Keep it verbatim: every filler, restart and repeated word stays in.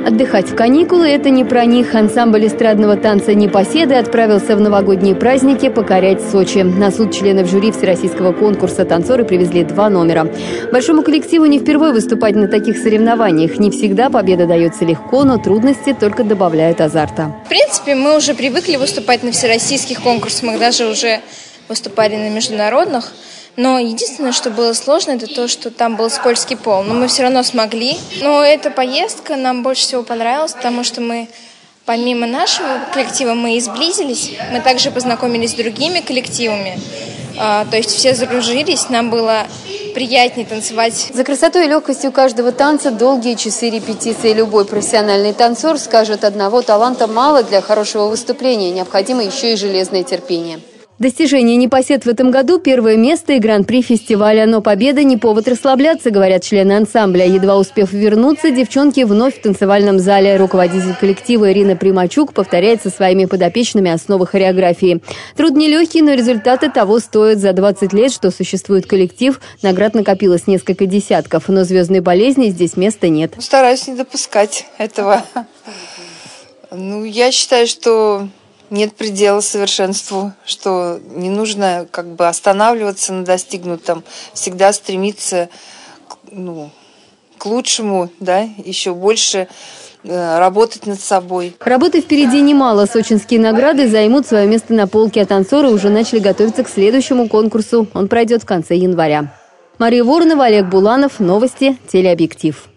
Отдыхать в каникулы – это не про них. Ансамбль эстрадного танца «Непоседы» отправился в новогодние праздники покорять Сочи. На суд членов жюри всероссийского конкурса танцоры привезли два номера. Большому коллективу не впервые выступать на таких соревнованиях. Не всегда победа дается легко, но трудности только добавляют азарта. В принципе, мы уже привыкли выступать на всероссийских конкурсах, мы даже уже выступали на международных. Но единственное, что было сложно, это то, что там был скользкий пол. Но мы все равно смогли. Но эта поездка нам больше всего понравилась, потому что мы, помимо нашего коллектива, мы и сблизились. Мы также познакомились с другими коллективами. А, то есть все загружились, нам было приятнее танцевать. За красотой и легкостью каждого танца долгие часы репетиции. Любой профессиональный танцор скажет, одного таланта мало для хорошего выступления. Необходимо еще и железное терпение. Достижение «Непосед» в этом году – первое место и гран-при фестиваля. Но победа не повод расслабляться, говорят члены ансамбля. Едва успев вернуться, девчонки вновь в танцевальном зале. Руководитель коллектива Ирина Примачук повторяет со своими подопечными основы хореографии. Труд нелегкий, но результаты того стоят. За двадцать лет, что существует коллектив, наград накопилось несколько десятков. Но звездной болезни здесь места нет. Стараюсь не допускать этого. Ну, я считаю, что нет предела совершенству, что не нужно как бы останавливаться на достигнутом, всегда стремиться ну, к лучшему, да, еще больше э, работать над собой. Работы впереди немало. Сочинские награды займут свое место на полке, а танцоры уже начали готовиться к следующему конкурсу. Он пройдет в конце января. Мария Воронова, Олег Буланов. Новости. Телеобъектив.